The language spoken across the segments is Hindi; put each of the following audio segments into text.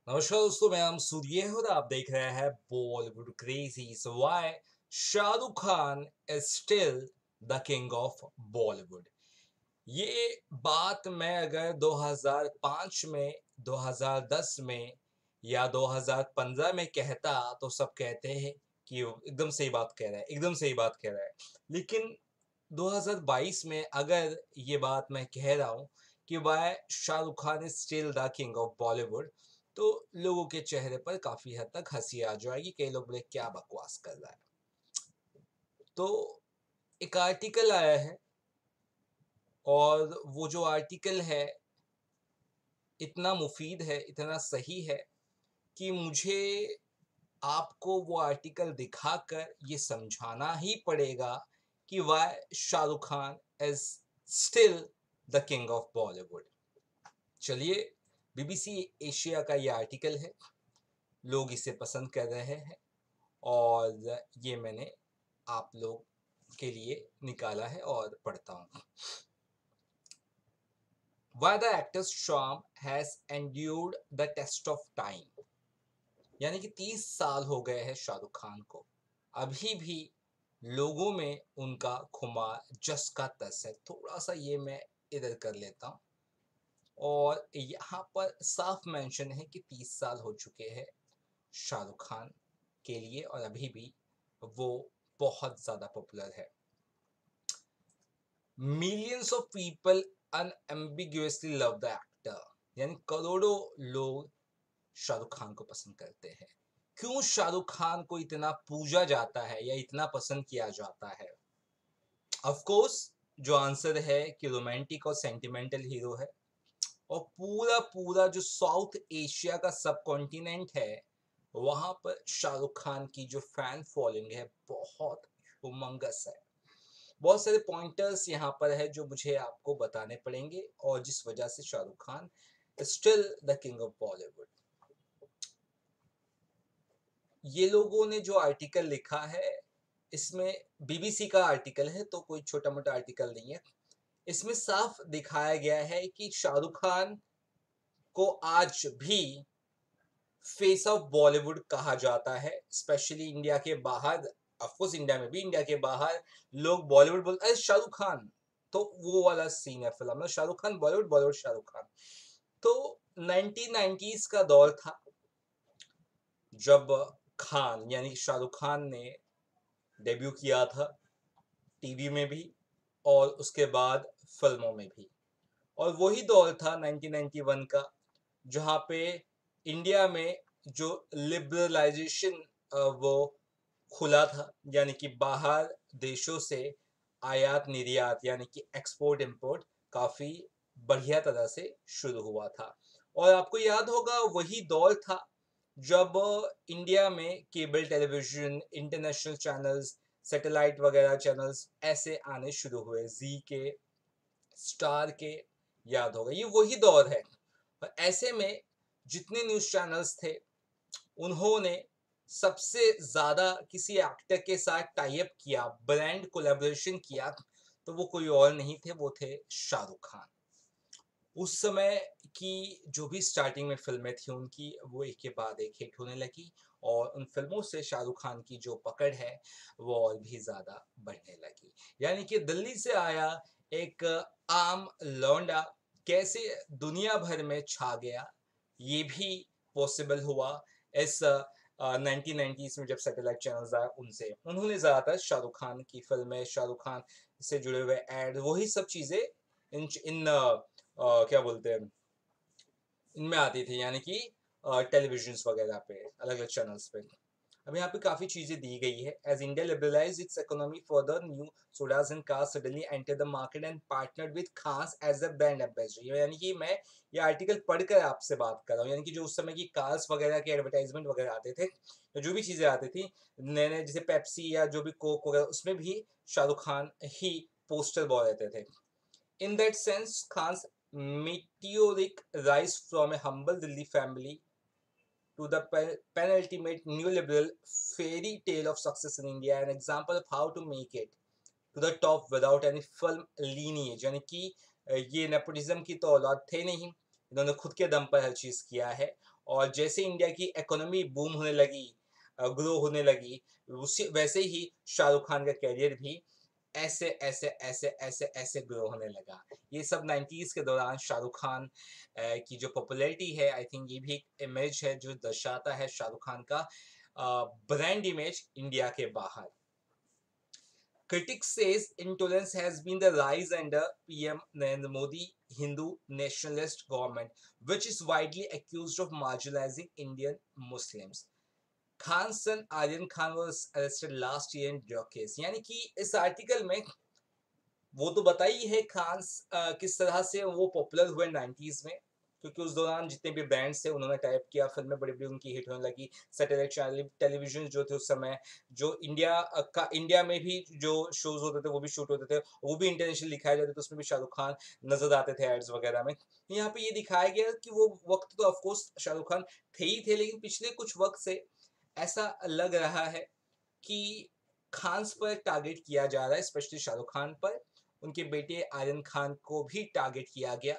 नमस्कार दोस्तों, मैं नाम सूर्य और आप देख रहे हैं Bollywood crazy. So why Shahrukh Khan is still the king of Bollywood. ये बात मैं अगर 2005 में, 2010 में या 2015 में कहता तो सब कहते हैं कि वो एकदम सही बात कह रहा है, एकदम सही बात कह रहा है। लेकिन 2022 में अगर ये बात मैं कह रहा हूँ कि why Shahrukh Khan is still the king of Bollywood, तो लोगों के चेहरे पर काफी हद तक हंसी आ जाएगी। कई लोग बोले क्या बकवास कर रहा है। तो एक आर्टिकल आया है और वो जो आर्टिकल है इतना मुफीद है, इतना सही है कि मुझे आपको वो आर्टिकल दिखाकर ये समझाना ही पड़ेगा कि why Shahrukh Khan is still the king of Bollywood. चलिए, बीबीसी एशिया का ये आर्टिकल है, लोग इसे पसंद कर रहे हैं और ये मैंने आप लोग के लिए निकाला है और पढ़ता हूँ। Why the actor's charm has endured the test of time। यानी कि 30 साल हो गए हैं शाहरुख खान को, अभी भी लोगों में उनका खुमार जस का तस है। थोड़ा सा ये मैं इधर कर लेता हूँ और यहाँ पर साफ मेंशन है कि 30 साल हो चुके हैं शाहरुख खान के लिए और अभी भी वो बहुत ज़्यादा पॉपुलर है। Millions of people unambiguously love the actor. यानी करोड़ों लोग शाहरुख खान को पसंद करते हैं। क्यों शाहरुख खान को इतना पूजा जाता है या इतना पसंद किया जाता है? ऑफ कोर्स जो आंसर है कि रोमांटिक और सेंटिमेंटल हीरो है और पूरा पूरा जो साउथ एशिया का सब कॉन्टिनेंट है वहां पर शाहरुख खान की जो फैन फॉलोइंग है बहुत हुमंगस है। बहुत सारे पॉइंटर्स यहाँ पर है जो मुझे आपको बताने पड़ेंगे और जिस वजह से Shahrukh Khan still the king of Bollywood. ये लोगों ने जो आर्टिकल लिखा है इसमें बीबीसी का आर्टिकल है, तो कोई छोटा मोटा आर्टिकल नहीं है। इसमें साफ दिखाया गया है कि शाहरुख खान को आज भी फेस ऑफ बॉलीवुड कहा जाता है, स्पेशली इंडिया के बाहर। ऑफकोर्स इंडिया में भी, इंडिया के बाहर लोग बॉलीवुड बोलते हैं शाहरुख खान। तो वो वाला सीन है फिल्म में, शाहरुख खान बॉलीवुड, बॉलीवुड शाहरुख खान। तो 1990s का दौर था जब खान यानी शाहरुख खान ने डेब्यू किया था टीवी में भी और उसके बाद फिल्मों में भी। और वही दौर था 1991 का जहाँ पे इंडिया में जो लिबरलाइजेशन वो खुला था, यानी कि बाहर देशों से आयात निर्यात यानी कि एक्सपोर्ट इंपोर्ट काफी बढ़िया तरह से शुरू हुआ था। और आपको याद होगा वही दौर था जब इंडिया में cable television, international channels, satellite वगैरह चैनल्स ऐसे आने शुरू हुए, जी के, स्टार के, याद होगा ये वही दौर है। और ऐसे में जितने न्यूज चैनल्स थे उन्होंने सबसे ज्यादा किसी एक्टर के साथ टाई अप किया, ब्रांड कोलैबोरेशन किया, तो वो कोई और नहीं थे, वो थे शाहरुख खान। उस समय की जो भी स्टार्टिंग में फिल्में थी उनकी, वो एक के बाद एक हिट होने लगी और उन फिल्मों से शाहरुख खान की जो पकड़ है वो और भी ज्यादा बढ़ने लगी। यानी कि दिल्ली से आया एक आम लौंडा कैसे दुनिया भर में छा गया, ये भी पॉसिबल हुआ इस 1990s में जब सैटेलाइट चैनल्स आए उनसे। उन्होंने ज्यादातर शाहरुख खान की फिल्में, शाहरुख खान से जुड़े हुए एड, वही सब चीजें इन इन क्या बोलते हैं इनमें आती थी, यानी कि टेलीविजन वगैरह पे, अलग अलग चैनल्स पे। अब यहाँ पे काफी चीजें दी गई है। As India liberalise its economy further, new sodas and cars suddenly enter the market and partnered with Khan as a brand ambassador. यानी कि मैं ये आर्टिकल पढ़कर आपसे बात कर रहा हूँ, यानी कि जो उस समय की कार्स वगैरह के एडवर्टाइजमेंट वगैरह आते थे, जो भी चीजें आती थी नए नए, जैसे पेप्सी या जो भी कोक वगैरह, उसमें भी शाहरुख खान ही पोस्टर बॉय रहते थे। In that sense, Khan's meteoric rise from a humble Delhi family to the penultimate neoliberal fairy tale of success in India, an example of how to make it to the top without any film lineage। यानी कि ये नेपोटिज्म की तो औलाद थे नहीं, इन्होंने खुद के दम पर हर चीज़ किया है और जैसे इंडिया की इकोनॉमी बूम होने लगी, ग्रो होने लगी, उसी वैसे ही शाहरुख खान का कैरियर भी ऐसे ऐसे ऐसे ऐसे ऐसे ग्रो होने लगा। ये सब 90s के दौरान शाहरुख खान की जो पॉपुलैरिटी है, आई थिंक ये भी एक इमेज है जो दर्शाता है शाहरुख खान का ब्रांड इमेज इंडिया के बाहर। Critics says intolerance has been the rise under PM Narendra Modi Hindu nationalist government, which is widely accused of marginalizing Indian Muslims. Khan's son Aryan Khan was arrested last year in drug case. यानी कि इस आर्टिकल में वो तो बताई है खान किस तरह से वो पॉपुलर हुए 90s में, क्योंकि उस दौरान जितने भी बैंड्स थे उन्होंने टाइप किया, फिल्में बड़ी-बड़ी उनकी हिट होने लगी, सैटेलाइट चैनल टेलीविजन जो थे उस समय, जो इंडिया में भी जो शोज होते थे वो भी शूट होते थे, वो भी इंटरनेशनल दिखाए जाते थे, उसमें भी शाहरुख खान नजर आते थे एड्स वगैरह में। यहाँ पे ये दिखाया गया कि वो वक्त तो ऑफकोर्स शाहरुख खान थे ही थे, लेकिन पिछले कुछ वक्त से ऐसा लग रहा है कि खान्स पर टारगेट किया जा रहा है, स्पेशली शाहरुख खान पर। उनके बेटे आर्यन खान को भी टारगेट किया गया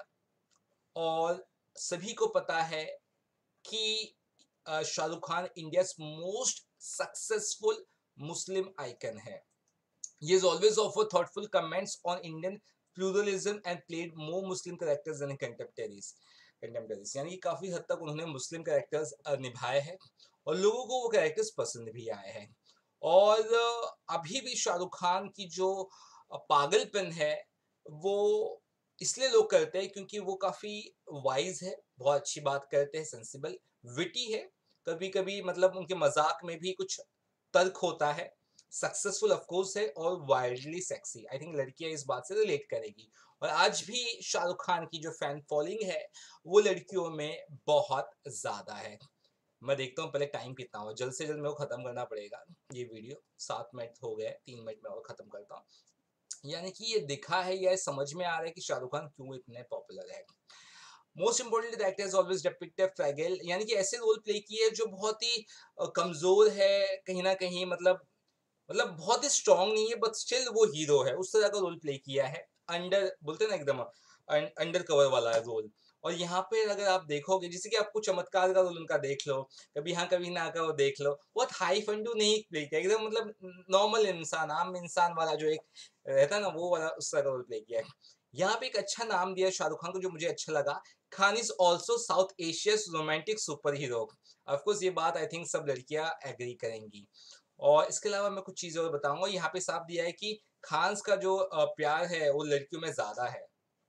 और सभी को पता है कि Shahrukh Khan India most successful Muslim icon है। He has always offered thoughtful comments on Indian pluralism and played more Muslim characters than contemporaries. यानी कि काफी हद तक उन्होंने मुस्लिम कैरेक्टर्स निभाए हैं और लोगों को वो कैरेक्टर्स पसंद भी आए हैं। और अभी भी शाहरुख खान की जो पागलपन है वो इसलिए लोग करते हैं क्योंकि वो काफी वाइज है, बहुत अच्छी बात करते हैं, सेंसिबल, विटी है, कभी कभी मतलब उनके मजाक में भी कुछ तर्क होता है, सक्सेसफुल ऑफ कोर्स है और वाइल्डली सेक्सी। आई थिंक लड़कियां इस बात से रिलेट करेगी। और आज भी शाहरुख खान की जो फैन फॉलोइंग है वो लड़कियों में बहुत ज्यादा है। मैं देखता हूँ पहले टाइम कितना हो, जल्द से जल्द मेरे को खत्म करना पड़ेगा ये वीडियो, 7 मिनट हो गए, 3 मिनट में और खत्म करता हूँ। यानी कि ये दिखा है या समझ में आ रहा है कि शाहरुख खान क्यों इतने पॉपुलर है। Most importantly the actor has always depicted fragile, यानी कि ऐसे रोल प्ले किए जो बहुत ही कमजोर है कहीं ना कहीं, मतलब बहुत ही स्ट्रांग नहीं है बट स्टिल वो हीरो है, उस तरह का रोल प्ले किया है। अंडर बोलते हैं ना एकदम अंडर कवर वाला रोल। और यहाँ पे अगर आप देखोगे जैसे कि आपको चमत्कार का रोल उनका देख लो, कभी यहाँ कभी ना का वो देख लो, बहुत हाई फंडू नहीं प्ले किया, एकदम मतलब नॉर्मल इंसान, आम इंसान वाला जो एक रहता है ना वो वाला उस तरह का रोल प्ले किया है। यहाँ पे एक अच्छा नाम दिया शाहरुख खान को जो मुझे अच्छा लगा, Khan is also South Asia's romantic super hero. Of course ये बात आई थिंक सब लड़कियां एग्री करेंगी। और इसके अलावा मैं कुछ चीजें और बताऊंगा। यहाँ पे साफ दिया है कि खान्स का जो प्यार है वो लड़कियों में ज्यादा है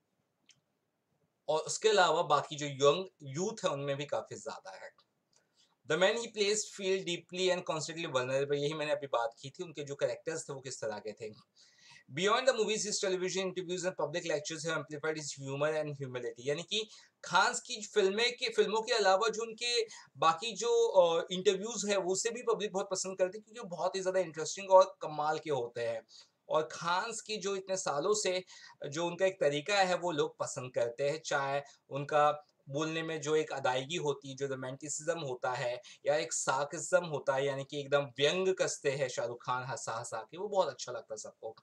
और उसके अलावा बाकी जो यंग यूथ है उनमें भी काफी ज्यादा है। The man he plays feel deeply and constantly vulnerable, यही मैंने अभी बात की थी, उनके जो कैरेक्टर्स थे वो किस तरह के थे। Beyond the movies, his television interviews and public lectures have amplified his humor and humility. यानी कि खान्स की फिल्मों के अलावा जो उनके बाकी जो इंटरव्यूज है उसे भी पब्लिक बहुत पसंद करती है, क्योंकि वो बहुत ही ज्यादा इंटरेस्टिंग और कमाल के होते हैं। और खान्स की जो इतने सालों से जो उनका एक तरीका है वो लोग पसंद करते हैं, चाहे उनका बोलने में जो एक अदायगी होती है, जो रोमांटिसिज्म होता है या एक सार्कसिज्म होता है, यानी कि एकदम व्यंग कसते हैं शाहरुख खान हंसा हंसा के, वो बहुत अच्छा लगता है सबको।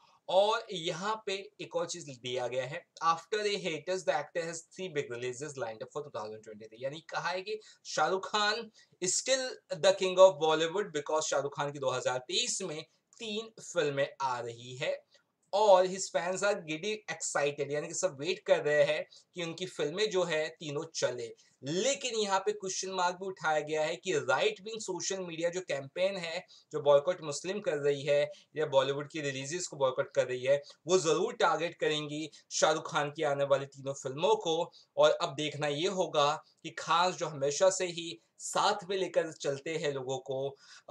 और यहाँ पे एक और चीज दिया गया है, after a hiatus the actor has 3 big releases lined up for 2023, यानी कहा है कि Shahrukh Khan is still the king of Bollywood because Shahrukh Khan की 2023 में 3 फिल्में आ रही है और his fans are getting excited, यानी कि सब वेट कर रहे हैं कि उनकी फिल्में जो है तीनों चले। लेकिन यहाँ पे क्वेश्चन मार्क भी उठाया गया है कि राइट विंग सोशल मीडिया जो कैंपेन है, जो बॉयकॉट मुस्लिम कर रही है या बॉलीवुड की रिलीजेस को बॉयकॉट कर रही है, वो जरूर टारगेट करेंगी शाहरुख खान की आने वाली तीनों फिल्मों को। और अब देखना ये होगा कि खास जो हमेशा से ही साथ में लेकर चलते हैं लोगों को,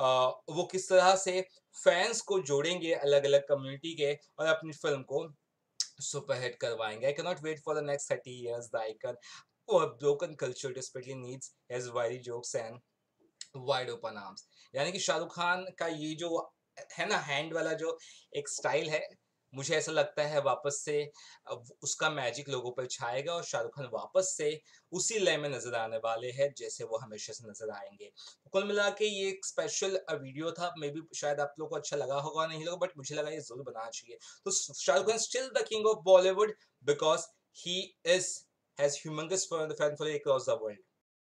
वो किस तरह से फैंस को जोड़ेंगे अलग अलग कम्युनिटी के और अपनी फिल्म को सुपरहिट करवाएंगे। I can not wait for the next 30 years the icon or broken culture desperately needs his wily jokes and wide open arms। यानी कि शाहरुख खान का ये जो है ना हैंड वाला जो एक स्टाइल है, मुझे ऐसा लगता है वापस से अब उसका मैजिक लोगों पर छाएगा और शाहरुख खान वापस से उसी लय में नजर आने वाले हैं जैसे वो हमेशा से नजर आएंगे। तो कुल मिला के ये एक स्पेशल वीडियो था, मे बी शायद आप लोगों को अच्छा लगा होगा नहीं लगा, बट मुझे लगा ये जरूर बनाना चाहिए। तो Shahrukh Khan still the king of Bollywood because he is has humongous fan following across the world।